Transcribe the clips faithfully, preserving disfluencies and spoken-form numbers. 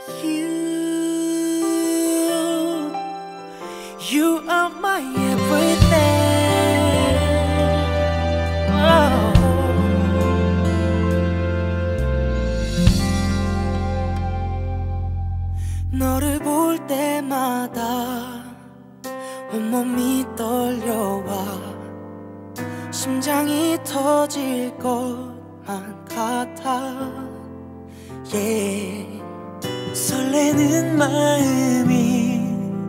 You, you are my everything. Oh. 너를 볼 때마다 온몸이 떨려와 심장이 터질 것만 같아. Yeah. 설레는 마음이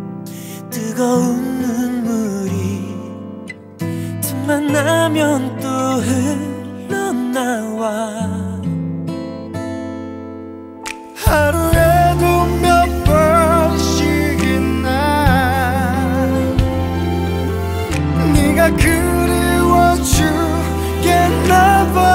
뜨거운 눈물이 틈만 나면 또 흘러나와. 하루에도 몇 번씩이나 네가 그리워 주겠나봐.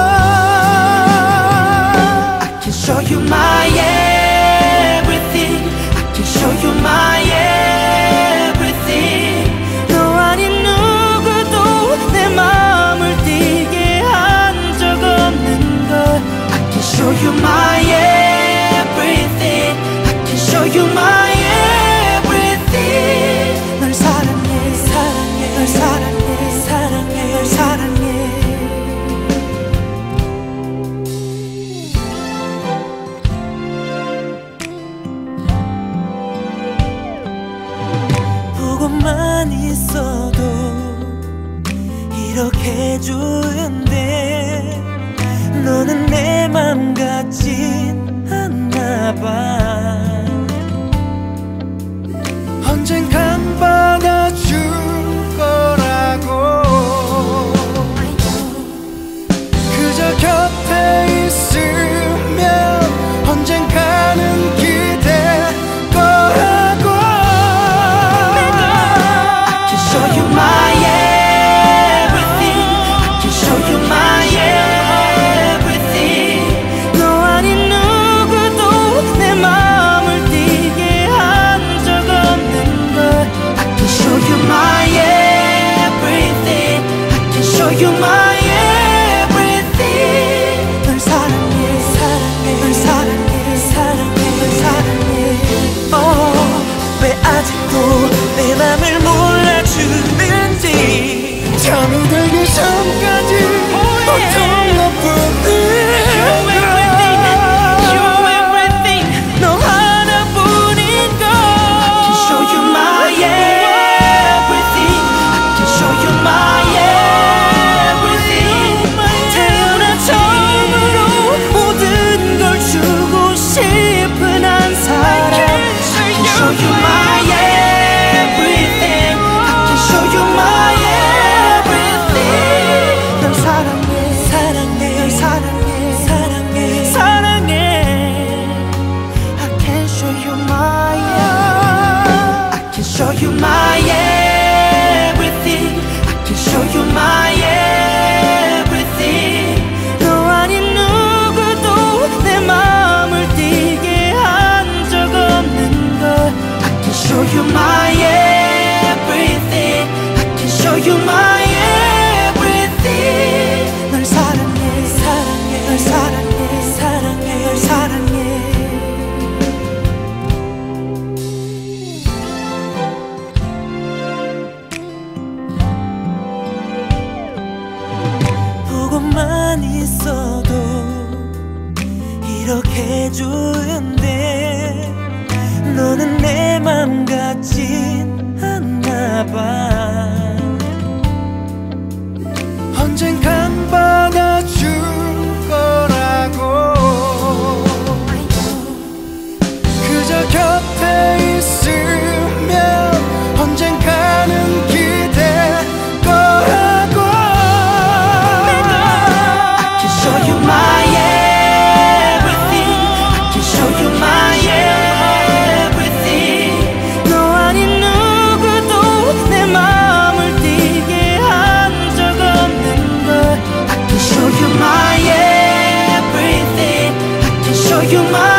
I can show you my everything. I can show you my everything. 너 아닌 누구도 내 마음을 뛰게 한 적 없는 걸. I can show you my everything. I can show you my everything. 널 사랑해 사랑해 널 사랑해 사랑해 널 사랑해. 보고만 있어도 이렇게 좋은데 너는 내 맘 같진 않나 봐. 언젠간 받아줄 거라고 그저 곁에 있으면 언젠가는 기댈 거라고. I can show you my everything. I can show you my everything. 너 아닌 누구도 내 마음을 뛰게 한 적 없는 걸. I can show you my everything. I can show you my everything. 널 사랑해 사랑해 널 사랑해 사랑해 널 사랑해. Oh, 왜 아직도 내 맘을 몰라주는지. 잠이 들기 전까지 보통 너뿐인 너 하나뿐인 걸. I can show you my everything. I can show you my everything. 태어난 처음으로 모든 걸 주고 싶은 한 사람. I can show you my everything. I can show you my everything. 널 사랑해 사랑해 널 사랑해 사랑해 사랑해. I can show you my I can show you my everything. I can show you my everything. 너 아닌 누구도 내 마음을 뛰게 한 적 없는 걸. I can show you my everything. I can show you my everything. 널 사랑해 사랑해 널 사랑해 사랑해 널 사랑해. 보고만 있어도 이렇게 좋은데 너는 내 맘 같진 않나 봐. 언젠간 받아줄 거라고 그저 곁에 있으면 언젠가는 기댈 거라고. I can show you my everything. I can show you my everything. 너 아닌 누구도 내 마음을 뛰게 한 적 없는 걸. I can show you my everything. I can show you my